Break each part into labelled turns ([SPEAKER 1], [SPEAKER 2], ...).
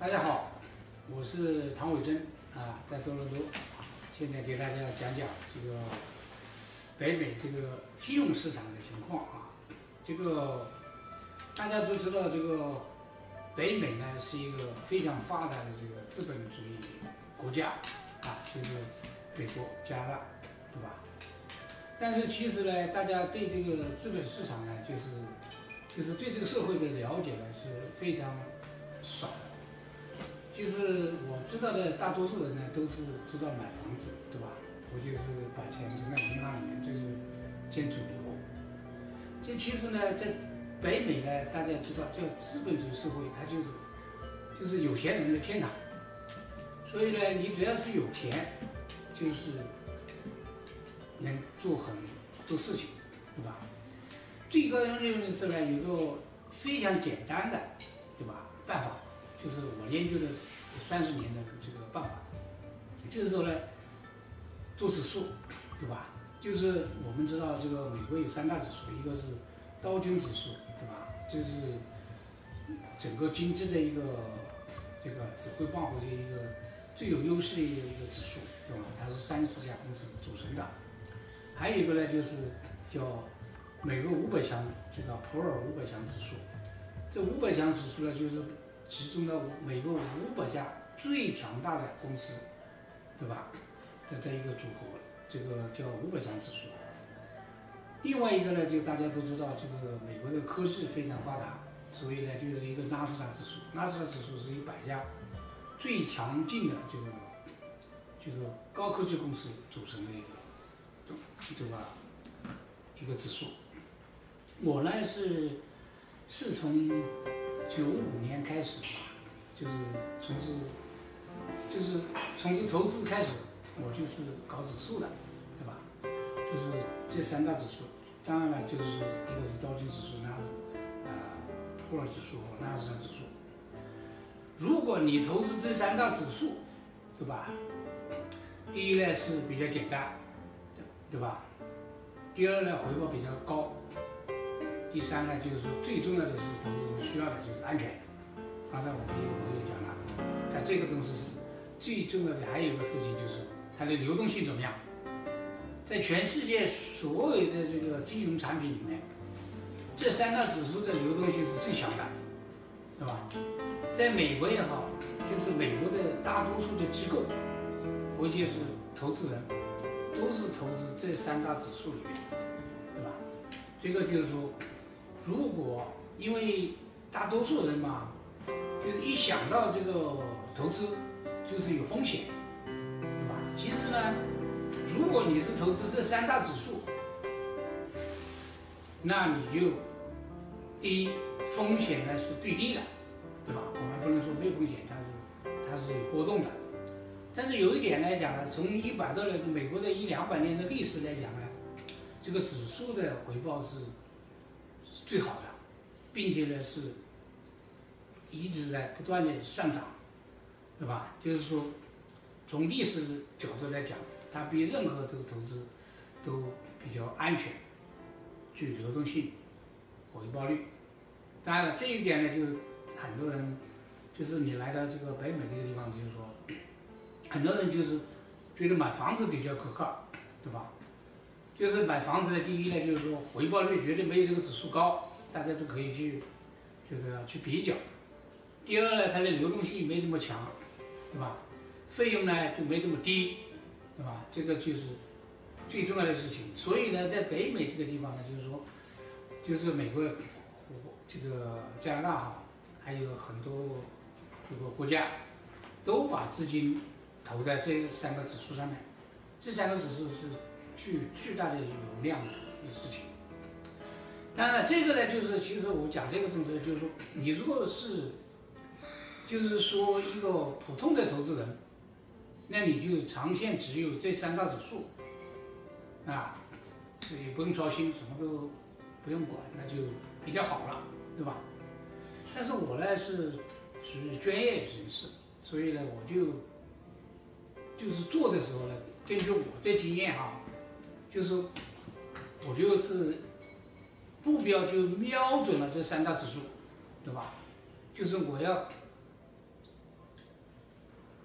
[SPEAKER 1] 大家好，我是唐伟珍在多伦多，现在给大家讲讲这个北美这个金融市场的情况这个大家都知道，这个北美呢是一个非常发达的这个资本主义国家就是美国、加拿大，对吧？但是其实呢，大家对这个资本市场呢，就是对这个社会的了解呢是非常少的。就是我知道的大多数人呢，都是知道买房子，对吧？我就是把钱存在银行里面，这是见主流。这其实呢，在北美呢，大家知道，这资本主义社会，它就是有钱人的天堂。所以呢，你只要是有钱，就是能做很多事情，对吧？最高人认为是呢，有个非常简单的，对吧？办法。就是我研究了30年的这个办法，就是说呢，做指数，对吧？就是我们知道这个美国有3大指数，一个是道琼指数，对吧？就是整个经济的一个这个指挥棒或者一个最有优势的一个指数，对吧？它是30家公司组成的。还有一个呢，就是叫美国500强这个普尔500强指数。这500强指数呢，就是其中的美国500家最强大的公司，对吧？的一个组合，这个叫500强指数。另外一个呢，就大家都知道，这个美国的科技非常发达，所以呢，就是一个纳斯达指数。纳斯达指数是100家最强劲的这个高科技公司组成的一个，对吧？一个指数。我呢是从95年开始就是从事投资开始，我就是搞指数的，对吧？就是这3大指数，当然了，就是说一个是道琼指数、普尔指数和纳斯达指数。如果你投资这3大指数，对吧？第一呢是比较简单，对吧？第二呢回报比较高。第3呢，就是说最重要的是投资人需要的就是安全。刚才我也讲了，在这个东西是最重要的。还有一个事情就是它的流动性怎么样？在全世界所有的这个金融产品里面，这3大指数的流动性是最强的，对吧？在美国也好，就是美国的大多数的机构，或者是投资人，都是投资这3大指数里面，对吧？这个就是说。如果因为大多数人嘛，就是一想到这个投资就是有风险，对吧？其实呢，如果你是投资这3大指数，那你就第一风险呢是最低的，对吧？我们不能说没风险，它是有波动的。但是有一点来讲呢，从100多年美国的100-200年的历史来讲呢，这个指数的回报是最好的，并且呢是一直在不断的上涨，对吧？就是说，从历史角度来讲，它比任何的投资都比较安全，具流动性、回报率。当然了，这一点呢，就是很多人，就是你来到这个北美这个地方，就是说，很多人就是觉得买房子比较可靠，对吧？就是买房子的第一呢，就是说回报率绝对没有这个指数高，大家都可以去比较。第二呢，它的流动性没这么强，对吧？费用呢就没这么低，对吧？这个就是最重要的事情。所以呢，在北美这个地方呢，就是说，就是美国、这个加拿大还有很多这个国家都把资金投在这3个指数上面。这3个指数是巨大的有量的一个事情。当然了，这个呢，就是其实我讲这个政策，就是说，你如果是，就是说一个普通的投资人，那你就长线持有这3大指数，也不用操心，什么都不用管，那就比较好了，对吧？但是我呢是属于专业人士，所以呢，我就是做的时候呢，根据我的经验就是我就是目标就瞄准了这3大指数，对吧？就是我要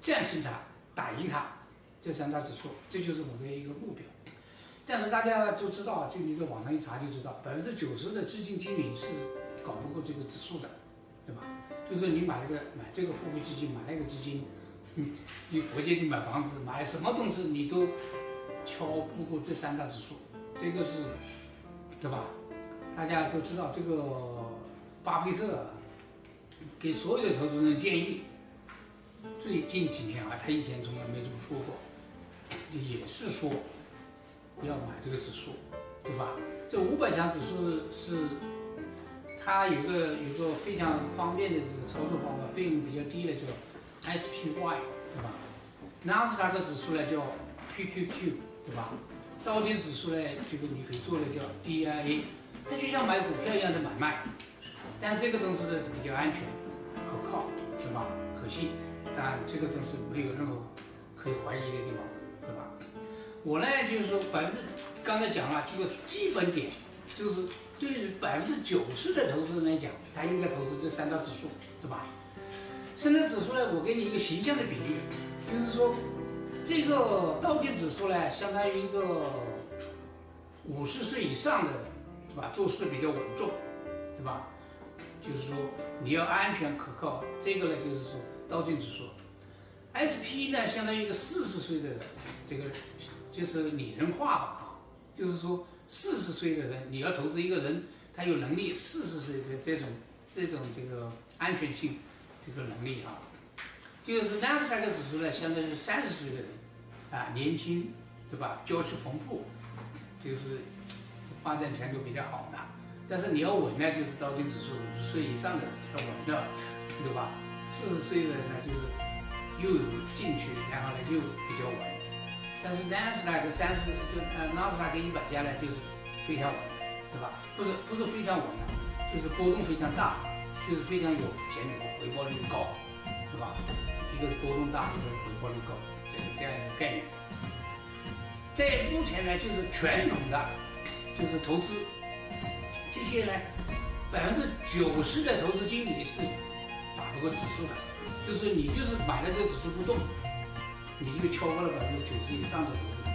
[SPEAKER 1] 战胜它，打赢它，这3大指数，这就是我的一个目标。但是大家都知道，就你在网上一查就知道，90%的基金经理是搞不过这个指数的，对吧？就是你买这个富贵基金，买那个基金，你国家你买房子，买什么东西你都敲不过这3大指数，这个是，对吧？大家都知道，这个巴菲特给所有的投资人建议，最近几年啊，他以前从来没这么说过，也是说不要买这个指数，对吧？这500强指数是它有个非常方便的这个操作方法，费用比较低的叫 SPY， 对吧？纳斯达克指数呢叫 QQQ， 对吧？道琼指数呢，这个你可以做的叫 DIA， 它就像买股票一样的买卖，但这个东西呢是比较安全、可靠，对吧？可信，但这个东西没有任何可以怀疑的地方，对吧？我呢就是说刚才讲了这个基本点，就是对于90%的投资人来讲，他应该投资这3大指数，对吧？3大指数呢，我给你一个形象的比喻，就是说这个道琼指数呢，相当于一个50岁以上的，对吧？做事比较稳重，对吧？就是说你要安全可靠，这个呢就是说道琼指数。SP 呢，相当于一个40岁的人，这个就是拟人化吧啊，就是说40岁的人，你要投资一个人，他有能力40岁的这种这个安全性这个能力啊，就是纳斯达克指数呢，相当于30岁的人啊，年轻，对吧？交织丰富，就是发展前途比较好的。但是你要稳呢，就是道琼指数50岁以上的才稳的，对吧？40岁的人呢，就是又有进去，然后呢又比较稳。但是纳斯达克纳斯达克100家呢，就是非常稳，对吧？不是非常稳的，就是波动非常大，就是非常有前途，回报率高，对吧？一个是波动大，一个是回报率高，这样一个概念。在目前呢，就是传统的，就是投资这些呢，90%的投资经理是打不过指数的，就是你就是买了这个指数不动，你就超过了90%以上的投资，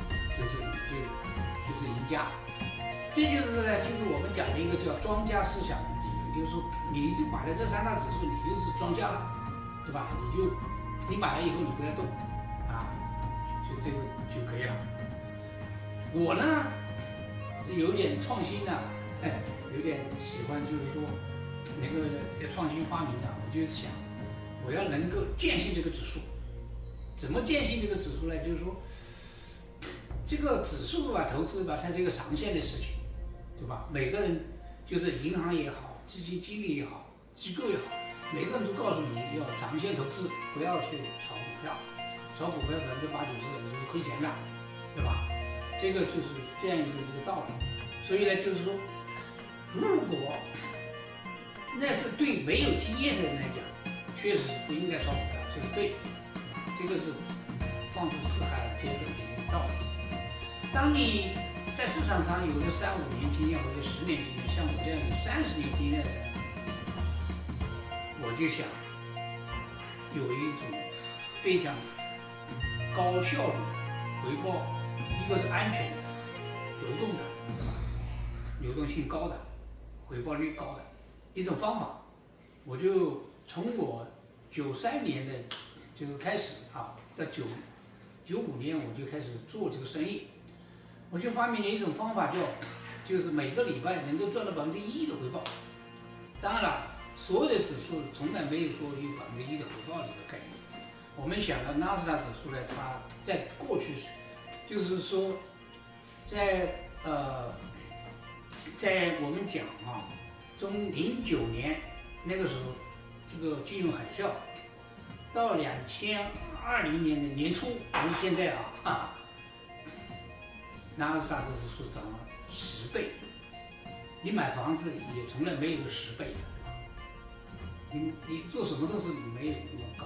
[SPEAKER 1] 就是赢家。这就是呢，就是我们讲的一个叫庄家思想的理论，就是说你就买了这3大指数，你就是庄家了，对吧？你买了以后你不要动，啊，就这个就可以了。我呢有点创新啊，有点喜欢，就是说能够创新发明啊，我就想我要能够坚信这个指数。怎么坚信这个指数呢？就是说这个指数吧，投资吧，它是一个长线的事情，对吧？每个人就是银行也好，基金经理也好，机构也好，每个人都告诉你要长线投资，不要去炒股票，炒股票80%-90%都是亏钱的，对吧？这个就是这样一个道理。所以呢，就是说，如果那是对没有经验的人来讲，确实是不应该炒股票，这是对的，这个是放之四海皆准的一个道理。当你在市场上有了3-5年经验或者10年经验，像我这样有30年经验的人，我就想有一种非常高效率回报，一个是安全的、流动的，流动性高的、回报率高的一种方法。我就从我93年的就是开始啊，到95年我就开始做这个生意，我就发明了一种方法就是每个礼拜能够赚到1%的回报。当然了，所有的指数从来没有说有1%的回报这个概念。我们想到纳斯达克指数呢，它在过去就是说在我们讲啊，从09年那个时候这个金融海啸到2020年的年初，不是现在啊，纳斯达克指数涨了10倍，你买房子也从来没有个10倍的，对吧？你做什么都是没有那么高。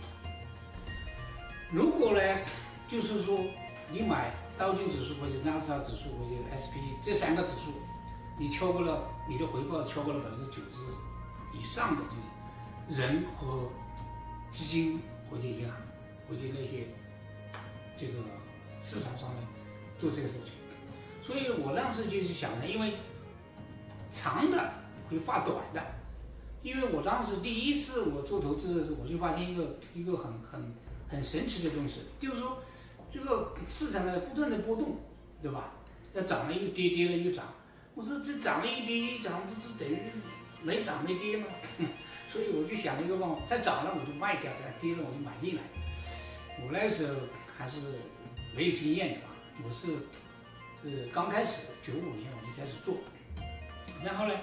[SPEAKER 1] 如果呢，就是说你买道琼指数或者纳斯达克指数或者 SP 这3个指数，你超过了你的回报超过了90%以上的这个人和基金或者银行， 回去那些这个市场上面做这个事情。所以我当时就是想呢，因为长的会发短的，因为我当时第一次我做投资的时候，我就发现一个很神奇的东西，就是说这个市场呢不断的波动，对吧？要涨了又跌，跌了又涨。我说这涨了一跌一涨，不是等于没涨没跌吗？所以我就想了一个办法，它涨了我就卖掉，它跌了我就买进来。我那时候还是没有经验的嘛，我是刚开始95年我就开始做，然后呢，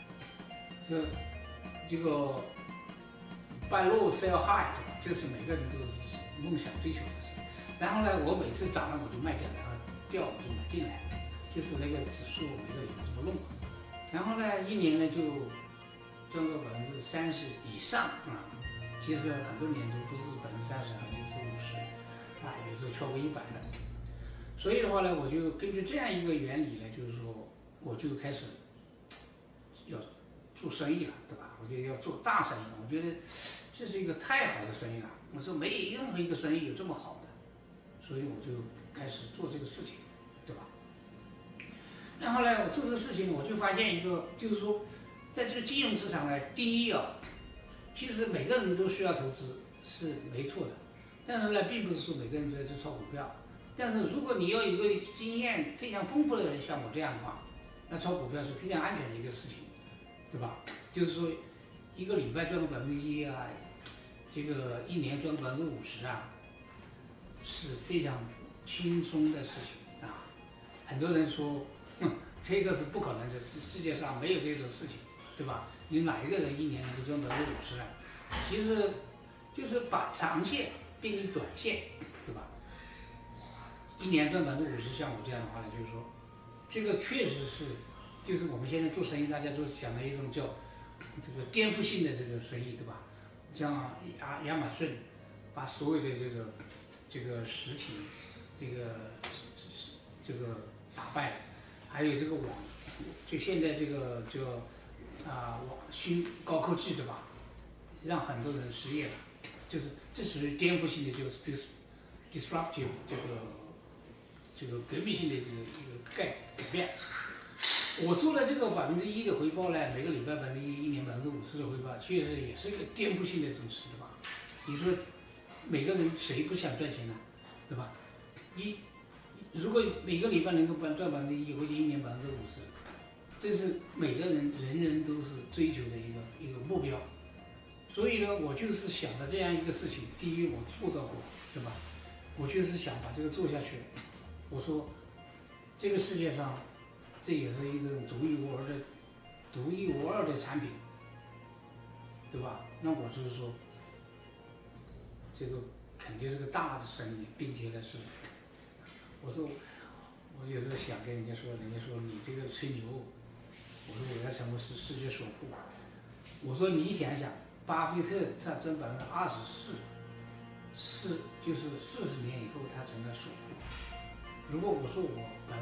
[SPEAKER 1] 这个 buy low sell high， 这是每个人都是梦想追求的事。然后呢，我每次涨了我就卖掉，然后掉我就买进来，就是那个指数每个礼拜这么弄。然后呢，一年呢就赚个30%以上啊。其实很多年都不是30%，好像是50%啊，也是超过100的。所以的话呢，我就根据这样一个原理呢，就是说我就开始要做生意了，对吧？我就要做大生意了。我觉得这是一个太好的生意了。我说没有任何一个生意有这么好的，所以我就开始做这个事情，对吧？然后呢，我做这个事情，我就发现一个，就是说，在这个金融市场呢，第一啊，其实每个人都需要投资是没错的，但是呢，并不是说每个人都在做炒股票。但是如果你要有一个经验非常丰富的人，像我这样的话，那炒股票是非常安全的一个事情，对吧？就是说，一个礼拜赚个1%啊，这个一年赚个50%啊，是非常轻松的事情啊。很多人说，这个是不可能的，世界上没有这种事情，对吧？你哪一个人一年能够赚50%啊？其实就是把长线变成短线，对吧？一年赚50%，像我这样的话呢，就是说，这个确实是，就是我们现在做生意，大家都讲的一种叫这个颠覆性的这个生意，对吧？像亚马逊把所有的这个实体这个打败了，还有这个网，就现在这个叫网新高科技，对吧？让很多人失业了，就是这属于颠覆性的，就是 disruptive 这个革命性的一个改变。我说的这个1%的回报呢，每个礼拜1%，一年50%的回报，确实也是一个颠覆性的东西，对吧？你说每个人谁不想赚钱呢，对吧？如果每个礼拜能够赚1%，或者一年50%，这是每个人人都是追求的一个目标。所以呢，我就是想着这样一个事情。第一，我做到过，对吧？我就是想把这个做下去。我说，这个世界上，这也是一个独一无二的产品，对吧？那我就是说，这个肯定是个大的生意，并且呢是，我说，我也是想跟人家说你这个吹牛，我说我要成为世界首富。我说你想想，巴菲特他赚24%，就是40年以后他成了首富。如果我说我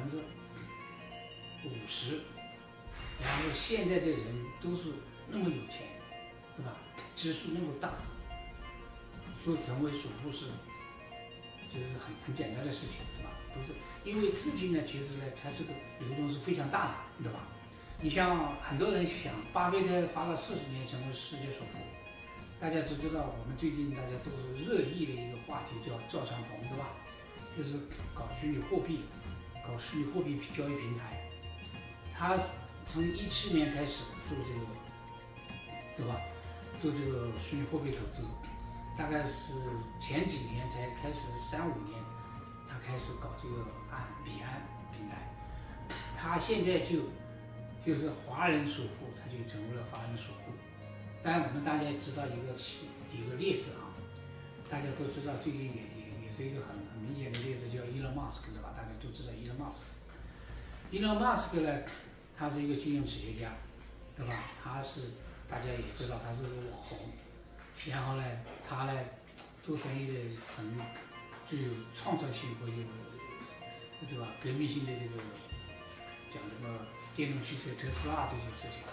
[SPEAKER 1] 50%，然后现在的人都是那么有钱，对吧？基数那么大，说成为首富就是很简单的事情，对吧？不是，因为资金呢，其实呢，它这个流动是非常大的，对吧？你像很多人想，巴菲特花了40年成为世界首富，大家只知道我们最近大家都是热议的一个话题叫赵长鹏，对吧？就是搞虚拟货币交易平台。他从17年开始做这个，对吧？做这个虚拟货币投资，大概是前几年才开始，3、5年，他开始搞这个彼岸平台。他现在就是华人首富，他就成为了华人首富。当然，我们大家也知道一个例子啊，大家都知道，最近也是一个很明显的例子，叫伊隆马斯克，对吧？大家都知道伊隆马斯克。伊隆马斯克呢，他是一个金融企业家，对吧？大家也知道他是个网红，然后呢，他呢做生意的很具有创造性或者是，对吧？革命性的这个讲什么电动汽车、特斯拉这些事情。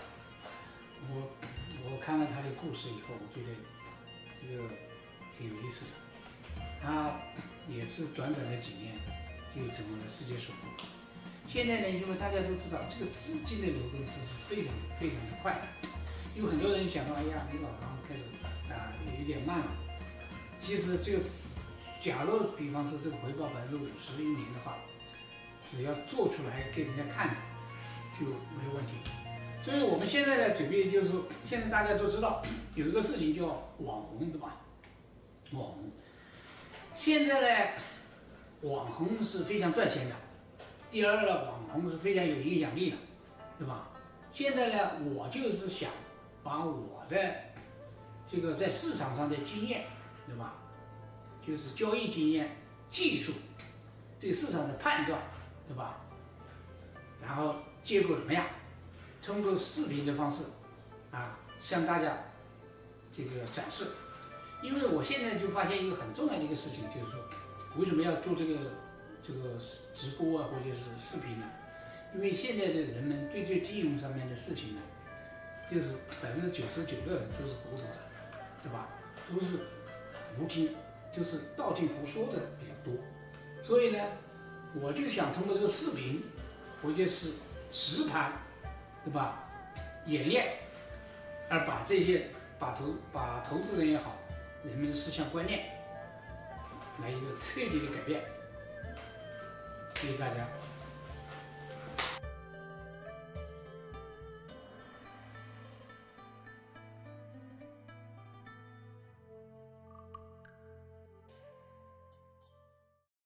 [SPEAKER 1] 我看了他的故事以后，我觉得这个挺有意思的。 它也是短短的几年就成为了世界首富。现在呢，因为大家都知道这个资金的流动是非常非常的快的，有很多人想到，哎呀，你老行开始有一点慢了。其实假如比方说这个回报50%一年的话，只要做出来给人家看着就没有问题。所以我们现在呢，准备就是说，现在大家都知道有一个事情叫网红，对吧？网红，现在呢，网红是非常赚钱的。第二呢，网红是非常有影响力的，对吧？现在呢，我就是想把我的这个在市场上的经验，对吧？就是交易经验、技术、对市场的判断，对吧？然后结果怎么样？通过视频的方式，向大家这个展示。因为我现在就发现一个很重要的一个事情，就是说，为什么要做这个直播或者是视频呢？因为现在的人们对这金融上面的事情呢，就是99%的人都是糊涂的，对吧？都是胡听，就是道听途说的比较多。所以呢，我就想通过这个视频或者是实盘，对吧？演练，而把这些把投资人也好，人们的思想观念来一个彻底的改变。谢谢大家。